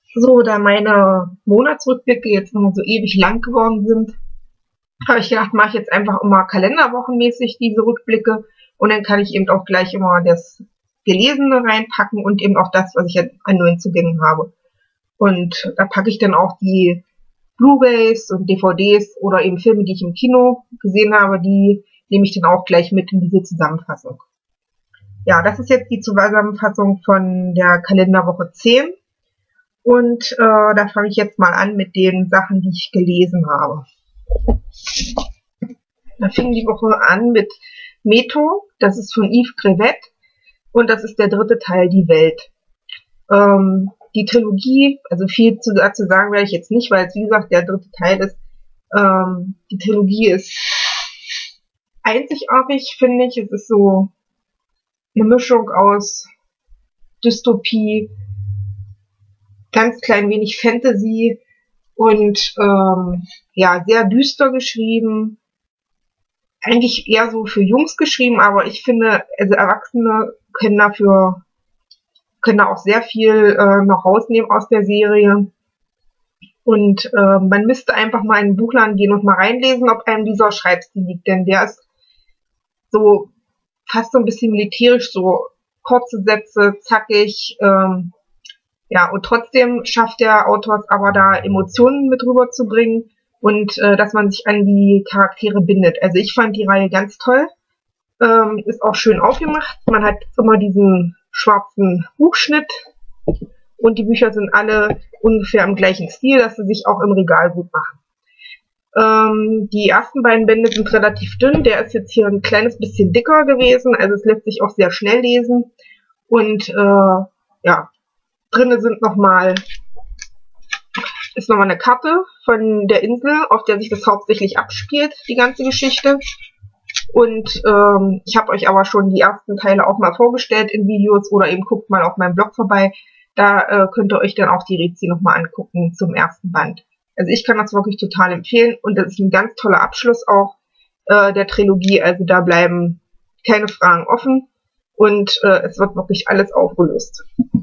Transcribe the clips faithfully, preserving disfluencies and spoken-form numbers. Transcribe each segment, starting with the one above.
So, da meine Monatsrückblicke jetzt noch so ewig lang geworden sind, habe ich gedacht, mache ich jetzt einfach immer kalenderwochenmäßig diese Rückblicke und dann kann ich eben auch gleich immer das Gelesene reinpacken und eben auch das, was ich jetzt an neuen Zugängen habe. Und da packe ich dann auch die Blu-rays und D V Ds oder eben Filme, die ich im Kino gesehen habe, die nehme ich dann auch gleich mit in diese Zusammenfassung. Ja, das ist jetzt die Zusammenfassung von der Kalenderwoche zehn. Und äh, da fange ich jetzt mal an mit den Sachen, die ich gelesen habe. Da fing die Woche an mit Meto, das ist von Yves Crevet und das ist der dritte Teil, Die Welt. Ähm, die Trilogie, also viel zu, dazu sagen werde ich jetzt nicht, weil es wie gesagt der dritte Teil ist. Ähm, die Trilogie ist einzigartig, finde ich. Es ist so eine Mischung aus Dystopie, ganz klein wenig Fantasy und ähm, ja, sehr düster geschrieben. Eigentlich eher so für Jungs geschrieben, aber ich finde, also Erwachsene können dafür, können da auch sehr viel äh, noch rausnehmen aus der Serie. Und äh, man müsste einfach mal in den Buchladen gehen und mal reinlesen, ob einem dieser Schreibstil liegt, denn der ist so fast so ein bisschen militärisch, so kurze Sätze, zackig, ähm, ja, und trotzdem schafft der Autor es aber da Emotionen mit rüberzubringen und äh, dass man sich an die Charaktere bindet. Also ich fand die Reihe ganz toll, ähm, ist auch schön aufgemacht. Man hat immer diesen schwarzen Buchschnitt und die Bücher sind alle ungefähr im gleichen Stil, dass sie sich auch im Regal gut machen. Ähm, die ersten beiden Bände sind relativ dünn, der ist jetzt hier ein kleines bisschen dicker gewesen, also es lässt sich auch sehr schnell lesen und äh, ja, drinne sind noch mal, ist nochmal eine Karte von der Insel, auf der sich das hauptsächlich abspielt, die ganze Geschichte. Und ähm, ich habe euch aber schon die ersten Teile auch mal vorgestellt in Videos oder eben guckt mal auf meinem Blog vorbei. Da äh, könnt ihr euch dann auch die Rezi nochmal angucken zum ersten Band. Also ich kann das wirklich total empfehlen und das ist ein ganz toller Abschluss auch äh, der Trilogie. Also da bleiben keine Fragen offen und äh, es wird wirklich alles aufgelöst.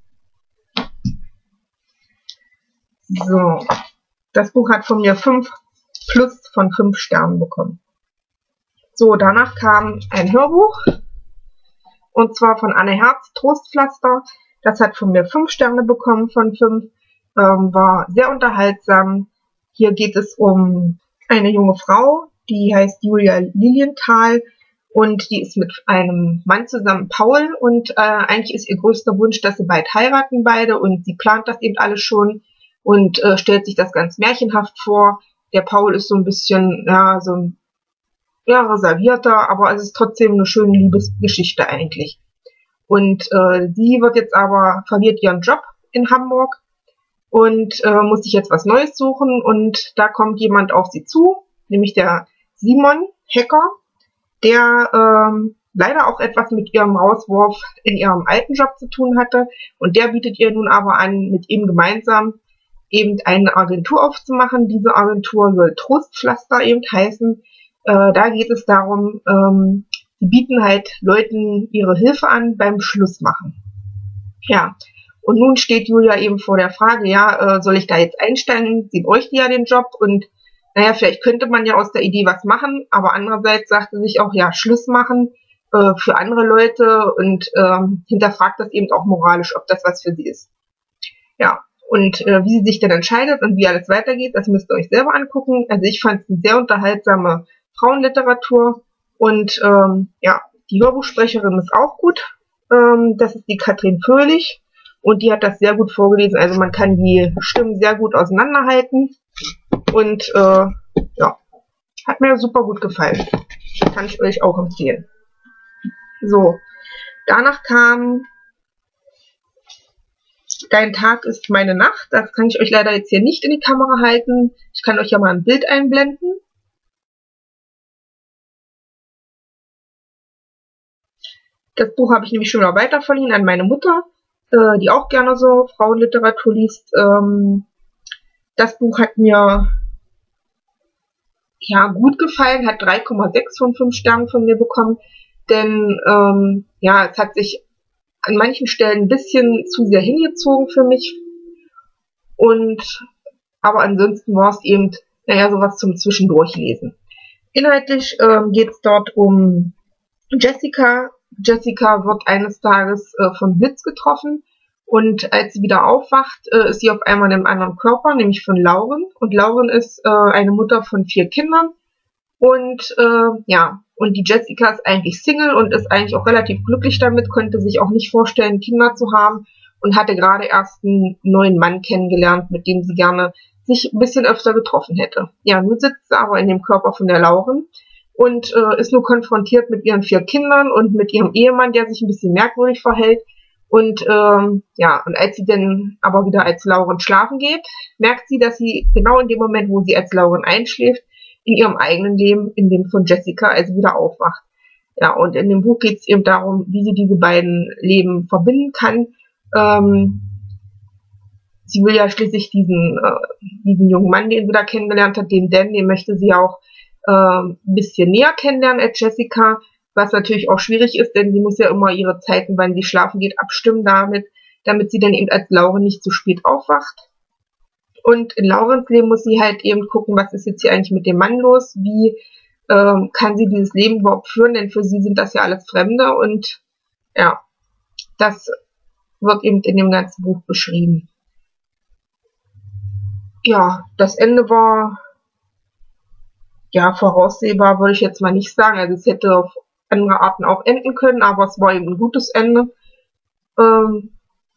So, das Buch hat von mir fünf plus von fünf Sternen bekommen. So, danach kam ein Hörbuch und zwar von Anne Herz, Trostpflaster. Das hat von mir fünf Sterne bekommen von fünf, ähm, war sehr unterhaltsam. Hier geht es um eine junge Frau, die heißt Julia Lilienthal und die ist mit einem Mann zusammen, Paul, und äh, eigentlich ist ihr größter Wunsch, dass sie bald heiraten beide und sie plant das eben alles schon und äh, stellt sich das ganz märchenhaft vor. Der Paul ist so ein bisschen, ja, so ein ja, reservierter, aber es ist trotzdem eine schöne Liebesgeschichte eigentlich. Und äh, sie wird jetzt aber, verliert ihren Job in Hamburg und äh, muss sich jetzt was Neues suchen und da kommt jemand auf sie zu, nämlich der Simon Hecker, der ähm, leider auch etwas mit ihrem Rauswurf in ihrem alten Job zu tun hatte und der bietet ihr nun aber an, mit ihm gemeinsam eben eine Agentur aufzumachen. Diese Agentur soll Trostpflaster eben heißen. Äh, da geht es darum, ähm, die bieten halt Leuten ihre Hilfe an beim Schlussmachen. Ja, und nun steht Julia eben vor der Frage, ja, äh, soll ich da jetzt einsteigen? Sie bräuchte ja den Job und naja, vielleicht könnte man ja aus der Idee was machen, aber andererseits sagt sie sich auch, ja, Schluss machen äh, für andere Leute und ähm, hinterfragt das eben auch moralisch, ob das was für sie ist. Ja, und äh, wie sie sich dann entscheidet und wie alles weitergeht, das müsst ihr euch selber angucken. Also ich fand es eine sehr unterhaltsame Frauenliteratur und ähm, ja, die Hörbuchsprecherin ist auch gut. Ähm, das ist die Katrin Fröhlich und die hat das sehr gut vorgelesen. Also man kann die Stimmen sehr gut auseinanderhalten und äh, ja, hat mir super gut gefallen. Kann ich euch auch empfehlen. So, danach kam Dein Tag ist meine Nacht. Das kann ich euch leider jetzt hier nicht in die Kamera halten. Ich kann euch ja mal ein Bild einblenden. Das Buch habe ich nämlich schon mal weiterverliehen an meine Mutter, äh, die auch gerne so Frauenliteratur liest. Ähm, das Buch hat mir ja gut gefallen, hat drei Komma sechs von fünf Sternen von mir bekommen, denn ähm, ja, es hat sich an manchen Stellen ein bisschen zu sehr hingezogen für mich. Und aber ansonsten war es eben, naja, sowas zum Zwischendurchlesen. Inhaltlich ähm, geht es dort um Jessica. Jessica wird eines Tages äh, vom Blitz getroffen und als sie wieder aufwacht, äh, ist sie auf einmal in einem anderen Körper, nämlich von Lauren. Und Lauren ist äh, eine Mutter von vier Kindern und äh, ja, und die Jessica ist eigentlich Single und ist eigentlich auch relativ glücklich damit, konnte sich auch nicht vorstellen, Kinder zu haben und hatte gerade erst einen neuen Mann kennengelernt, mit dem sie gerne sich ein bisschen öfter getroffen hätte. Ja, nun sitzt sie aber in dem Körper von der Lauren und äh, ist nur konfrontiert mit ihren vier Kindern und mit ihrem Ehemann, der sich ein bisschen merkwürdig verhält. Und ähm, ja, und als sie dann aber wieder als Lauren schlafen geht, merkt sie, dass sie genau in dem Moment, wo sie als Lauren einschläft, in ihrem eigenen Leben, in dem von Jessica, also wieder aufwacht. Ja, und in dem Buch geht es eben darum, wie sie diese beiden Leben verbinden kann. Ähm, sie will ja schließlich diesen, äh, diesen jungen Mann, den sie da kennengelernt hat, den Dan, den möchte sie auch äh, ein bisschen näher kennenlernen als Jessica, was natürlich auch schwierig ist, denn sie muss ja immer ihre Zeiten, wann sie schlafen geht, abstimmen damit, damit sie dann eben als Lauren nicht zu spät aufwacht. Und in Laurens Leben muss sie halt eben gucken, was ist jetzt hier eigentlich mit dem Mann los, wie ähm, kann sie dieses Leben überhaupt führen, denn für sie sind das ja alles Fremde und ja, das wird eben in dem ganzen Buch beschrieben. Ja, das Ende war ja voraussehbar, würde ich jetzt mal nicht sagen, also es hätte auf andere Arten auch enden können, aber es war eben ein gutes Ende. Ähm,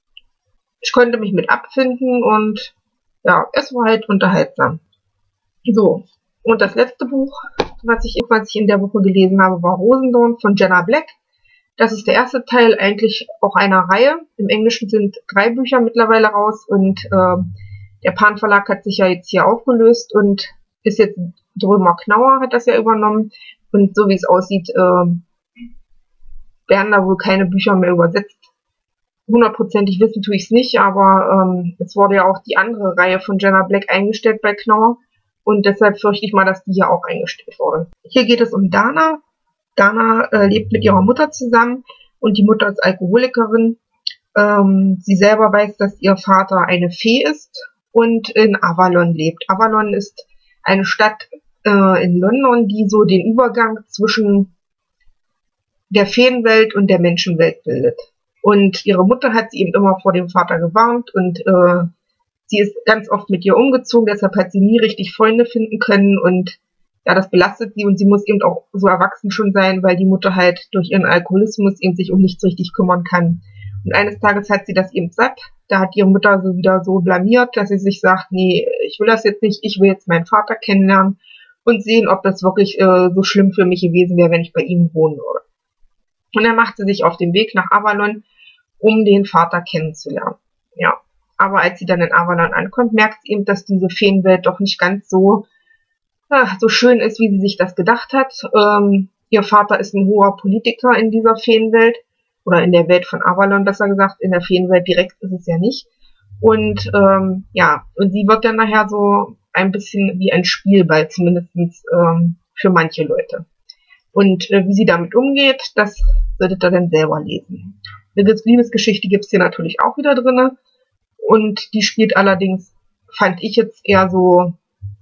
ich konnte mich mit abfinden und ja, es war halt unterhaltsam. So, und das letzte Buch, was ich, was ich in der Woche gelesen habe, war Rosendorn von Jenna Black. Das ist der erste Teil eigentlich auch einer Reihe. Im Englischen sind drei Bücher mittlerweile raus und äh, der Pan Verlag hat sich ja jetzt hier aufgelöst und ist jetzt Drömer Knauer hat das ja übernommen. Und so wie es aussieht, äh, werden da wohl keine Bücher mehr übersetzt. Hundertprozentig wissen tue ich es nicht, aber ähm, es wurde ja auch die andere Reihe von Jenna Black eingestellt bei Knauer und deshalb fürchte ich mal, dass die hier auch eingestellt wurde. Hier geht es um Dana. Dana äh, lebt mit ihrer Mutter zusammen und die Mutter ist Alkoholikerin. Ähm, sie selber weiß, dass ihr Vater eine Fee ist und in Avalon lebt. Avalon ist eine Stadt äh, in London, die so den Übergang zwischen der Feenwelt und der Menschenwelt bildet. Und ihre Mutter hat sie eben immer vor dem Vater gewarnt und äh, sie ist ganz oft mit ihr umgezogen, deshalb hat sie nie richtig Freunde finden können und ja, das belastet sie und sie muss eben auch so erwachsen schon sein, weil die Mutter halt durch ihren Alkoholismus eben sich um nichts richtig kümmern kann. Und eines Tages hat sie das eben satt, da hat ihre Mutter so wieder so blamiert, dass sie sich sagt, nee, ich will das jetzt nicht, ich will jetzt meinen Vater kennenlernen und sehen, ob das wirklich äh, so schlimm für mich gewesen wäre, wenn ich bei ihm wohnen würde. Und dann macht sie sich auf den Weg nach Avalon, um den Vater kennenzulernen. Ja, aber als sie dann in Avalon ankommt, merkt sie eben, dass diese Feenwelt doch nicht ganz so, ach, so schön ist, wie sie sich das gedacht hat. Ähm, ihr Vater ist ein hoher Politiker in dieser Feenwelt, oder in der Welt von Avalon, besser gesagt, in der Feenwelt direkt ist es ja nicht. Und ähm, ja, und sie wird dann nachher so ein bisschen wie ein Spielball, zumindest ähm, für manche Leute. Und äh, wie sie damit umgeht, das solltet ihr dann selber lesen. Eine Liebesgeschichte gibt es hier natürlich auch wieder drinne. Und die spielt allerdings, fand ich jetzt eher so,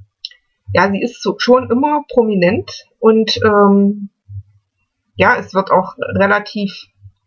ja, sie ist so schon immer prominent. Und ähm, ja, es wird auch relativ,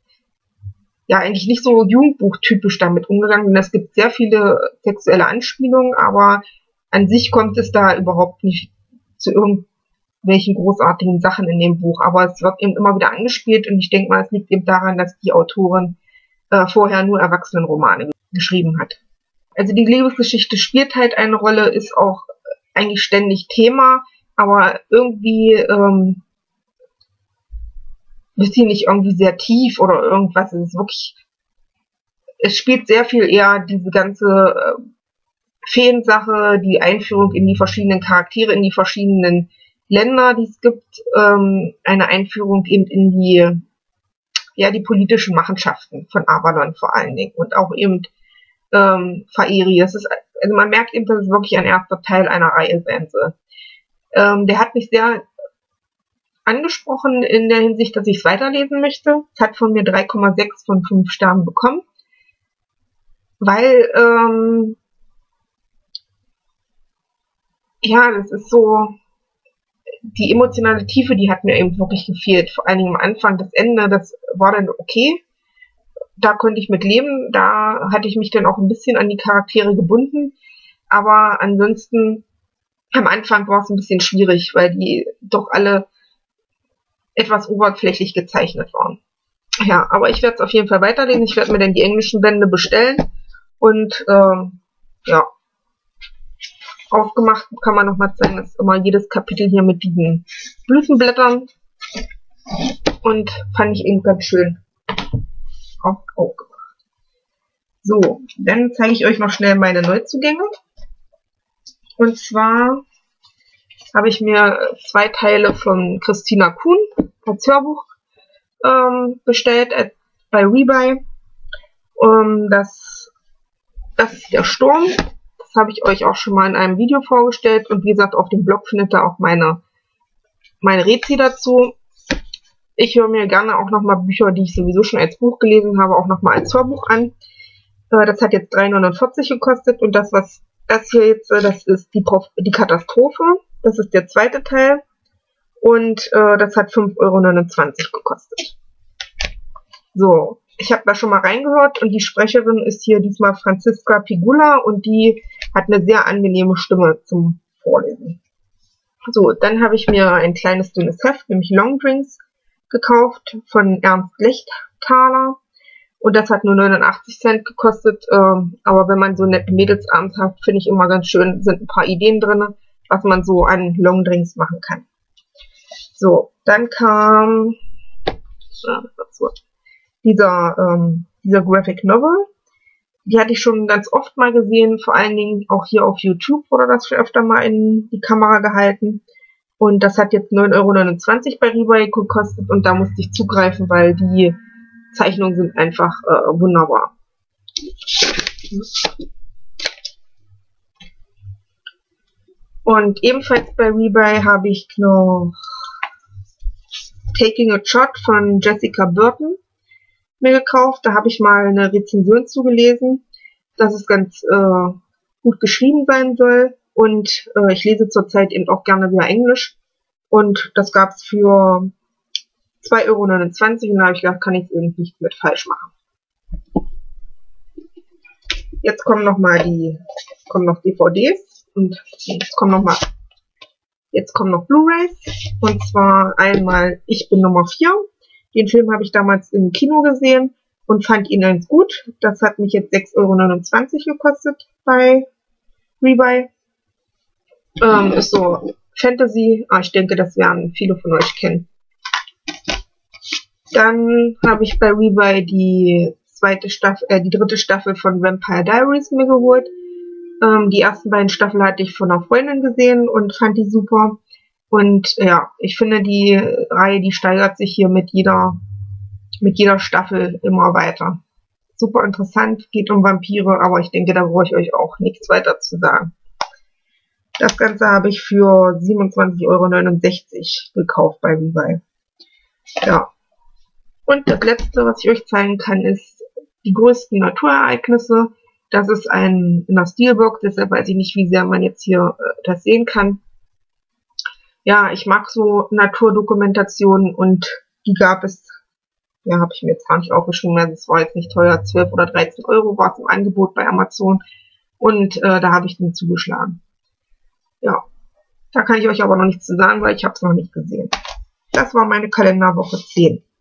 ja, eigentlich nicht so jugendbuchtypisch damit umgegangen. Denn es gibt sehr viele sexuelle Anspielungen, aber an sich kommt es da überhaupt nicht zu irgendwelchen großartigen Sachen in dem Buch. Aber es wird eben immer wieder angespielt und ich denke mal, es liegt eben daran, dass die Autorin äh, vorher nur Erwachsenenromane geschrieben hat. Also die Liebesgeschichte spielt halt eine Rolle, ist auch eigentlich ständig Thema, aber irgendwie ähm, ist sie nicht irgendwie sehr tief oder irgendwas. Es ist wirklich, es spielt sehr viel eher diese ganze äh, Feensache, die Einführung in die verschiedenen Charaktere, in die verschiedenen Länder, die es gibt, ähm, eine Einführung eben in die, ja, die politischen Machenschaften von Avalon vor allen Dingen und auch eben ähm, Faeri. Es ist, also man merkt eben, dass es wirklich ein erster Teil einer Reihe sein soll. Ähm, der hat mich sehr angesprochen in der Hinsicht, dass ich es weiterlesen möchte. Es hat von mir drei Komma sechs von fünf Sternen bekommen, weil ähm, ja, das ist so, die emotionale Tiefe, die hat mir eben wirklich gefehlt. Vor allen Dingen am Anfang, das Ende, das war dann okay. Da konnte ich mit leben, da hatte ich mich dann auch ein bisschen an die Charaktere gebunden. Aber ansonsten, am Anfang war es ein bisschen schwierig, weil die doch alle etwas oberflächlich gezeichnet waren. Ja, aber ich werde es auf jeden Fall weiterlesen. Ich werde mir dann die englischen Bände bestellen. Und ähm, ja, aufgemacht kann man nochmal zeigen, dass immer jedes Kapitel hier mit diesen Blütenblättern. Und fand ich eben ganz schön auch aufgemacht. So, dann zeige ich euch noch schnell meine Neuzugänge. Und zwar habe ich mir zwei Teile von Christina Kuhn als Hörbuch ähm, bestellt äh, bei Rebuy. Ähm, das, das ist der Sturm. Das habe ich euch auch schon mal in einem Video vorgestellt. Und wie gesagt, auf dem Blog findet ihr auch meine, meine Rezi dazu. Ich höre mir gerne auch nochmal Bücher, die ich sowieso schon als Buch gelesen habe, auch nochmal als Hörbuch an. Äh, das hat jetzt drei neunundvierzig gekostet. Und das, was das hier jetzt, das ist die, Prof die Katastrophe. Das ist der zweite Teil. Und äh, das hat fünf Euro neunundzwanzig gekostet. So, ich habe da schon mal reingehört und die Sprecherin ist hier diesmal Franziska Pigula und die hat eine sehr angenehme Stimme zum Vorlesen. So, dann habe ich mir ein kleines dünnes Heft, nämlich Long Drinks, gekauft von Ernst Lechtaler. Und das hat nur neunundachtzig Cent gekostet. Ähm, aber wenn man so nette Mädelsabend hat, finde ich immer ganz schön, sind ein paar Ideen drin, was man so an Long Drinks machen kann. So, dann kam ja, dieser, ähm, dieser Graphic Novel. Die hatte ich schon ganz oft mal gesehen, vor allen Dingen auch hier auf YouTube wurde das schon öfter mal in die Kamera gehalten. Und das hat jetzt neun Euro neunundzwanzig bei Rebuy gekostet und da musste ich zugreifen, weil die Zeichnungen sind einfach äh, wunderbar. Und ebenfalls bei Rebuy habe ich noch Taking a Shot von Jessica Burton mir gekauft. Da habe ich mal eine Rezension zugelesen, dass es ganz äh, gut geschrieben sein soll. Und äh, ich lese zurzeit eben auch gerne wieder Englisch. Und das gab es für zwei Euro neunundzwanzig und da habe ich gedacht, kann ich es irgendwie nicht mit falsch machen. Jetzt kommen noch mal die, kommen noch D V Ds und jetzt kommen noch mal, jetzt kommen noch Blu-rays und zwar einmal Ich bin Nummer vier. Den Film habe ich damals im Kino gesehen und fand ihn ganz gut. Das hat mich jetzt sechs Euro neunundzwanzig gekostet bei Rebuy. Ähm, ist so Fantasy, aber ich denke, das werden viele von euch kennen. Dann habe ich bei Rebuy die zweite Staffel, äh, die dritte Staffel von Vampire Diaries mir geholt. Ähm, die ersten beiden Staffeln hatte ich von einer Freundin gesehen und fand die super. Und ja, ich finde die Reihe, die steigert sich hier mit jeder, mit jeder Staffel immer weiter. Super interessant, geht um Vampire, aber ich denke, da brauche ich euch auch nichts weiter zu sagen. Das Ganze habe ich für siebenundzwanzig Euro neunundsechzig gekauft bei Rebuy. Ja. Und das letzte, was ich euch zeigen kann, ist die größten Naturereignisse. Das ist ein in der Steelbook, deshalb weiß ich nicht, wie sehr man jetzt hier äh, das sehen kann. Ja, ich mag so Naturdokumentationen und die gab es, ja, habe ich mir jetzt gar nicht aufgeschrieben, also es war jetzt nicht teuer, zwölf oder dreizehn Euro war es im Angebot bei Amazon und äh, da habe ich den zugeschlagen. Ja, da kann ich euch aber noch nichts zu sagen, weil ich habe es noch nicht gesehen. Das war meine Kalenderwoche zehn.